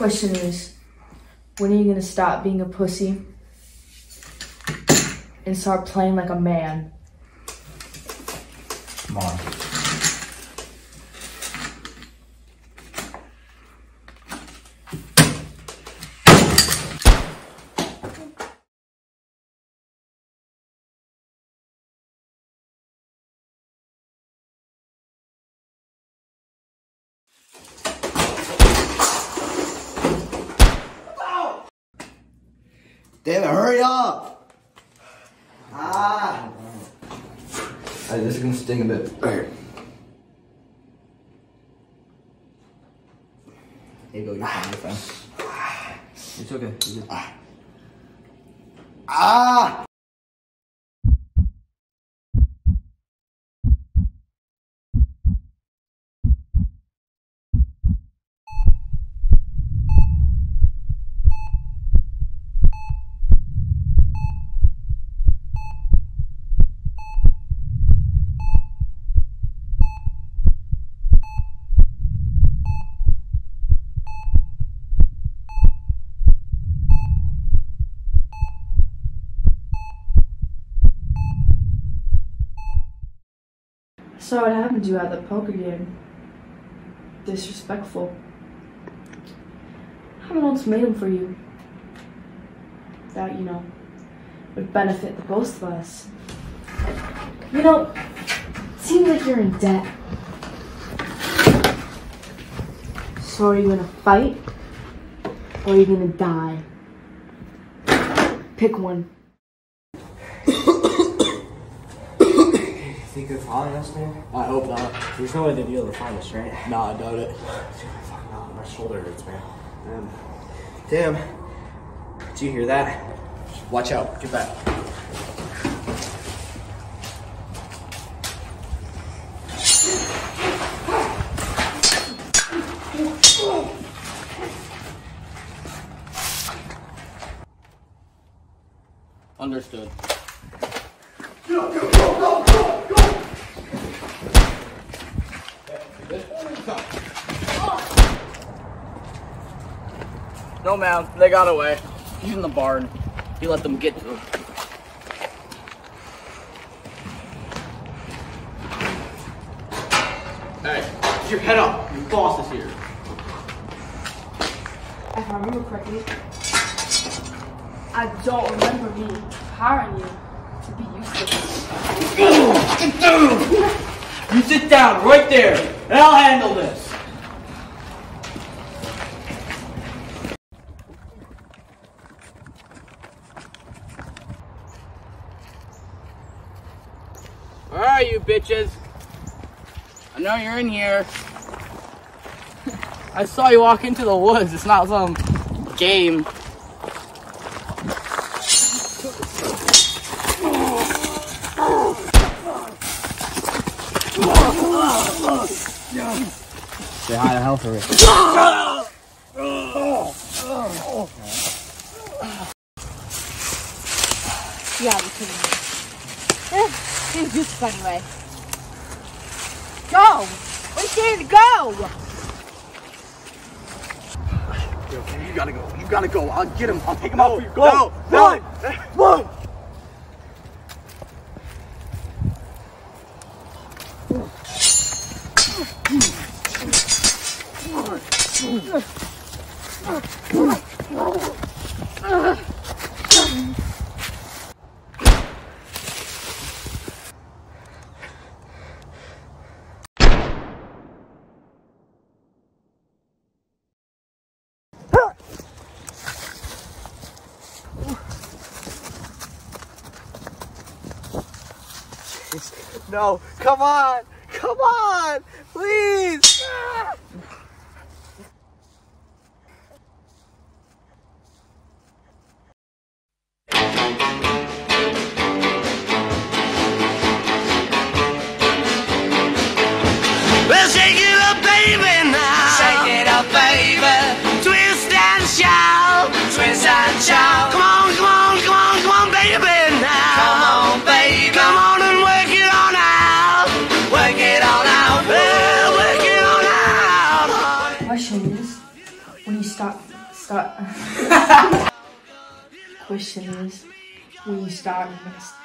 Question is, when are you gonna stop being a pussy and start playing like a man? Come on. Damn it, hurry up! Ah! Alright, this is gonna sting a bit. Alright. Here you go, you're fine, It's okay. You're good. Ah! So what happened to you at the poker game? Disrespectful. I have an ultimatum for you that, would benefit the both of us. It seems like you're in debt. So are you gonna fight or are you gonna die? Pick one. Think they're following us, man? I hope not. There's no way they'd be able to find us, right? Nah, I doubt it. Fucking no, my shoulder hurts, man. Damn. Did you hear that? Watch out. Get back. Understood. No, man, they got away. He's in the barn. He let them get to him. Hey, get your head up. Your boss is here. If I remember correctly, I don't remember me hiring you to be useless. You sit down right there, and I'll handle this. Where are you, bitches? I know you're in here. I saw you walk into the woods. It's not some game. Say hi to Helfer. Yeah, we couldn't. It's just a funny way. Go! We're scared to go! You gotta go. You gotta go. I'll get him. I'll take him out for you. Go. No, Run. Run. No, come on, please. Well, shake it up, baby, now. Shake it up, baby. Twist and shout. Twist and shout. Come on, come on, come on, come on, baby, now. Come on, baby. Come on and work it on out. Work it on out. Well, work it on out. The question is, when you stop question is, when you start this.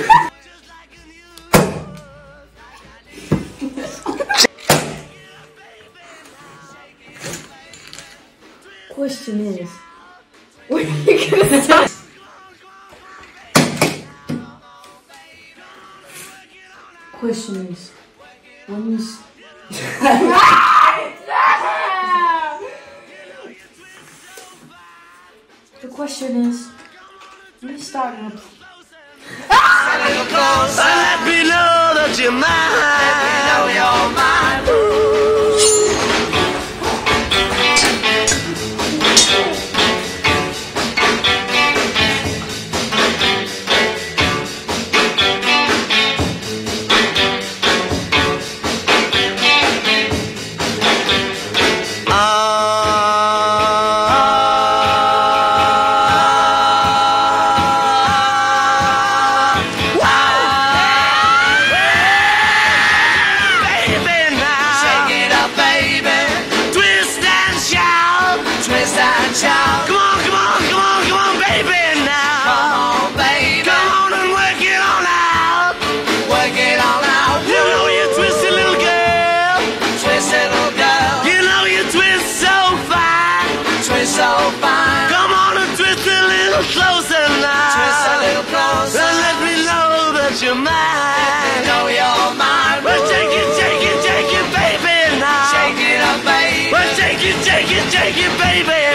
Question is, when are you gonna start? Question is, when you the question is, when you start gonna let me know that you're mine. Let me know you're mine. Closer now. Twist a little closer. And let me know that you're mine. Let me know you're mine. Well, shake it, baby now. Shake it up, baby. Well, shake it, baby.